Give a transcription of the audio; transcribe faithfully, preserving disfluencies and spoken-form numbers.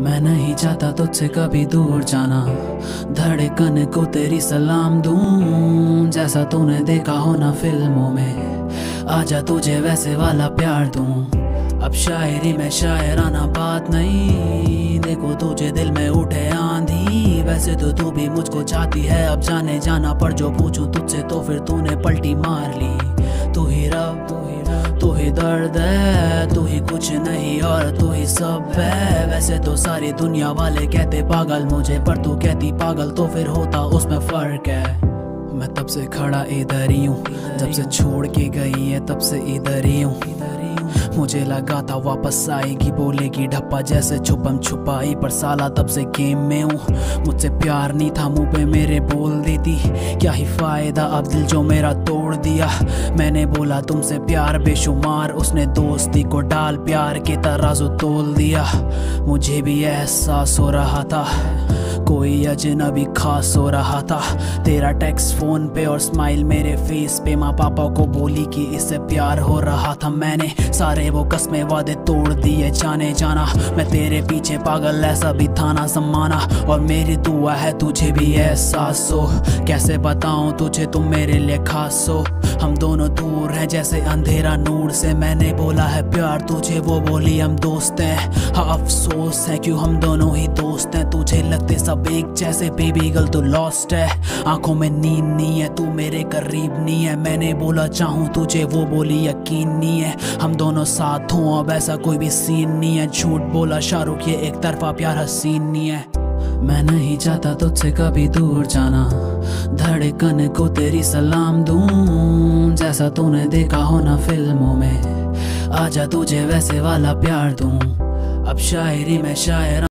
मैं नहीं चाहता तुझसे कभी दूर जाना, धड़कन को तेरी सलाम दूं, जैसा तूने देखा हो ना फिल्मों में, आजा तुझे वैसे वाला प्यार दूं। अब शायरी में शायराना बात नहीं, देखो तुझे दिल में उठे आंधी, वैसे तो तू भी मुझको चाहती है अब जाने जाना, पर जो पूछूं तुझसे तो फिर तूने पलटी मार ली। तू ही रब, तू ही रब, तू ही दर्द है, तू ही कुछ नहीं और तू ही सब है। वैसे तो सारी दुनिया वाले कहते पागल मुझे, पर तू कहती पागल तो फिर होता उसमें फर्क है। मैं तब से खड़ा इधर ही हूँ, जब से छोड़ के गई है तब से इधर ही हूँ। मुझे लगा था वापस आएगी, बोलेगी ढप्पा जैसे छुपम छुपाई, पर साला तब से गेम में हूँ। मुझसे प्यार नहीं था मुंह पे मेरे बोल देती, क्या ही फायदा अब दिल जो मेरा तोड़ दिया। मैंने बोला तुमसे प्यार बेशुमार, उसने दोस्ती को डाल प्यार के तराजू तोल दिया। मुझे भी एहसास हो रहा था कोई अजनबी खास हो रहा था। तेरा टेक्स्ट फोन पे और स्माइल मेरे फेस पे, माँ पापा को बोली कि इससे प्यार हो रहा था। मैंने सारे वो कस्में वादे तोड़ दिए जाने जाना, मैं तेरे पीछे पागल ऐसा भी था ना ज़माना। और मेरी दुआ है तुझे भी एहसास हो, कैसे बताऊं तुझे तुम मेरे लिए खास हो। हम दोनों दूर हैं जैसे अंधेरा नूर से, मैंने बोला है प्यार तुझे, वो बोली हम दोस्त हैं। हाँ अफसोस है क्यों हम दोनों ही दोस्त हैं, तुझे लगते सब एक जैसे, बेबी गर्ल तू लॉस्ट है। आंखों में नींद नहीं है, तू मेरे करीब नहीं है, मैंने बोला चाहूँ तुझे, वो बोली यकीन नहीं है। हम दोनों साथ हों अब ऐसा कोई भी सीन नहीं है, झूठ बोला शाहरुख ये एक तरफा प्यार हसीन नहीं है। मैं नहीं चाहता तुझसे कभी दूर जाना, धड़कन को तेरी सलाम दूं, जैसा तूने देखा हो ना फिल्मों में, आजा तुझे वैसे वाला प्यार दूं। अब शायरी में शायर